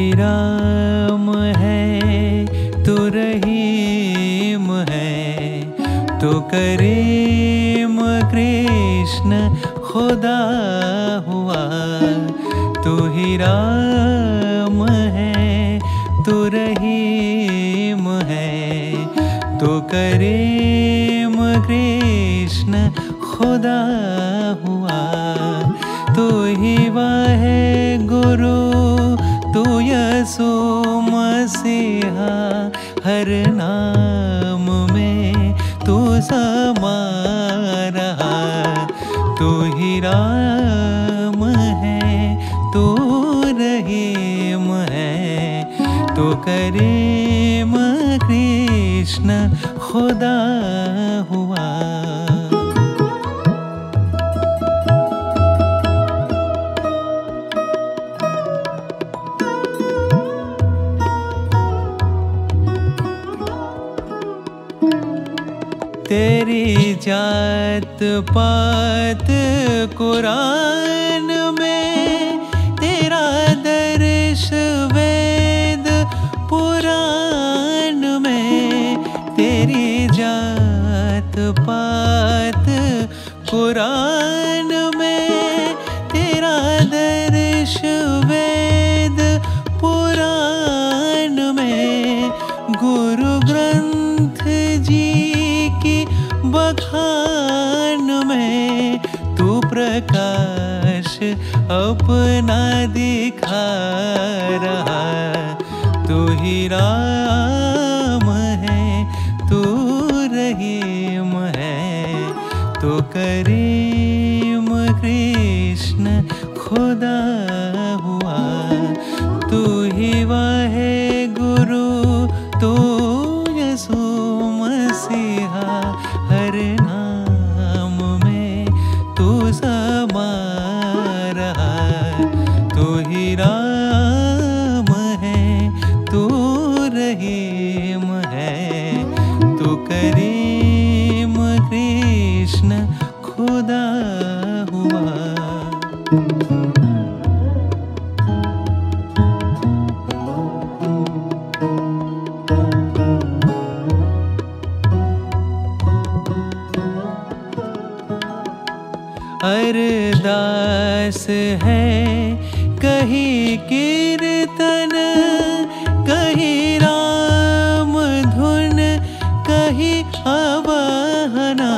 ही राम है, तू रहीम है, तो करीम कृष्ण खुदा हुआ। तू ही राम है, तू रहीम है, तो करीम कृष्ण खुदा हुआ। तू ही वाहे गुरु, तू यसु मसीहा, हर नाम में तू समा रहा। तू ही राम है, तू रहीम है, तो करीम कृष्ण खुदा हुआ। तेरी जात पात कुरान में, तेरा दर्श वेद पुराण में। तेरी जात पात कुरान में, तेरा दर्श वेद पुराण में। गुरु ग्रंथ जी की बखान में, तू प्रकाश अपना दिखा रहा। तू ही राम है, तू रहीम है, तो करीम कृष्ण खुदा हुआ। तू ही वाहे गुरु, तू यसु मसीहा, हर नाम में तू समा रहा। तू ही राम है, तू रहीम है, तू करीम कृष्ण खुदा हुआ। अरदास है कहीं कीर्तन, कहीं राम धुन, कहीं आवाहना।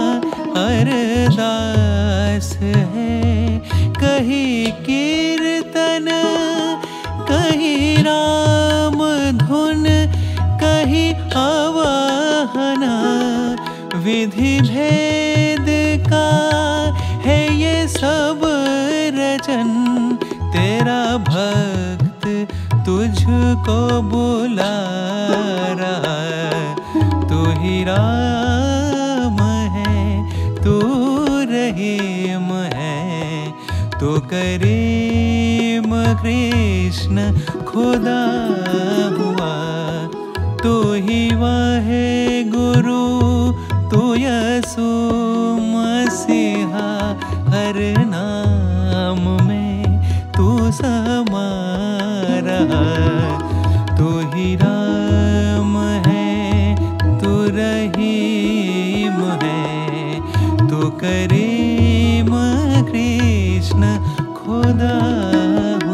अरदास है कहीं कीर्तन, कहीं राम धुन, कहीं आवाहना। विधि भेद का है ये सब रचन, तेरा भक्त तुझको बुला रहा। तू ही राम है, तू रहीम है, तो करीम कृष्ण खुदा हुआ। तू ही वाहे गुरु, तू यसु मसीहा, हर नाम में तू समा रहा। तू ही राम है, तू रहीम है, तो करीम कृष्ण खुदा